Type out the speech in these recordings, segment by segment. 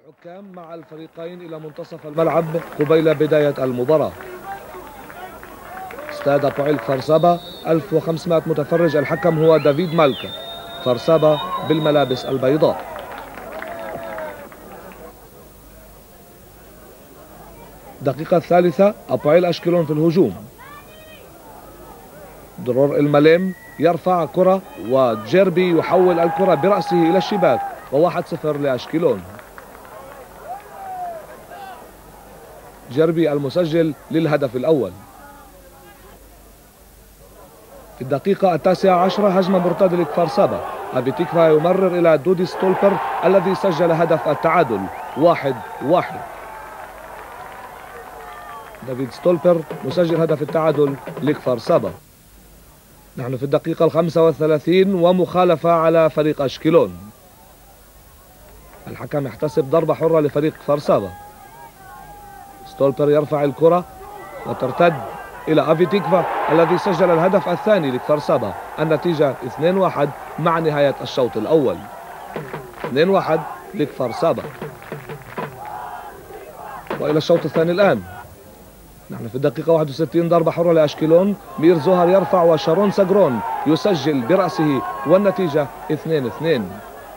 الحكام مع الفريقين إلى منتصف الملعب قبيل بداية المباراة. استاد أبوعيل كفر سابا 1500 متفرج. الحكم هو دافيد مالكا. كفر سابا بالملابس البيضاء. الدقيقة الثالثة أبوعيل أشكلون في الهجوم. درور المليم يرفع كرة وجيربي يحول الكرة برأسه إلى الشباك و1-0 لأشكلون. جيربي المسجل للهدف الأول. في الدقيقة 19 هجمة مرتدة لكفر سابا. أبي تيكفا يمرر إلى دودي ستولبر الذي سجل هدف التعادل 1-1. دافيد ستولبر مسجل هدف التعادل لكفر سابا. نحن في الدقيقة 35 ومخالفة على فريق أشكلون. الحكم يحتسب ضربة حرة لفريق كفر سابا. ستولبر يرفع الكرة وترتد إلى أبي تيكفا الذي سجل الهدف الثاني لكفر سابا. النتيجة 2-1 مع نهاية الشوط الأول. 2-1 لكفر سابا. وإلى الشوط الثاني الآن. نحن في الدقيقة 61 ضربة حرة لأشكلون. مير زوهر يرفع وشارون ساجرون يسجل برأسه والنتيجة 2-2.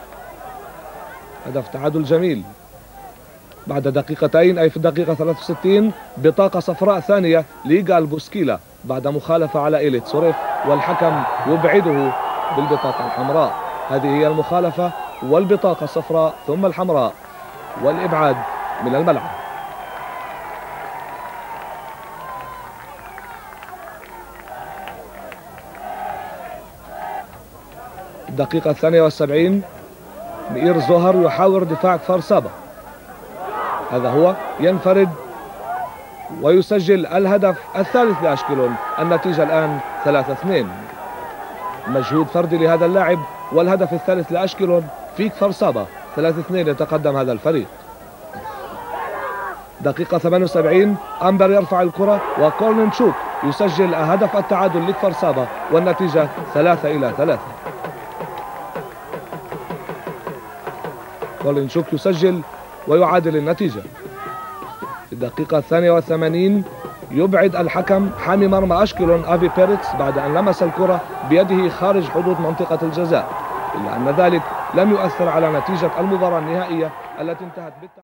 هدف تعادل جميل. بعد دقيقتين أي في الدقيقة 63 بطاقة صفراء ثانية ليغال بوسكيلا بعد مخالفة على إيليت سوريف والحكم يبعده بالبطاقة الحمراء. هذه هي المخالفة والبطاقة الصفراء ثم الحمراء والإبعاد من الملعب. الدقيقة 72 مير زوهر يحاور دفاع كفر سابا. هذا هو ينفرد ويسجل الهدف الثالث لأشكلون. النتيجة الآن 3-2. مجهود فردي لهذا اللاعب والهدف الثالث لأشكلون في كفر سابا. 3-2 يتقدم هذا الفريق. دقيقة 78 أمبر يرفع الكرة وكولن شوك يسجل هدف التعادل لكفر سابا والنتيجة 3-3. كولن شوك يسجل ويعادل النتيجة. في الدقيقة 82 يبعد الحكم حامي مرمى أشكلون أبي بيرتس بعد أن لمس الكرة بيده خارج حدود منطقة الجزاء، إلا أن ذلك لم يؤثر على نتيجة المباراة النهائية التي انتهت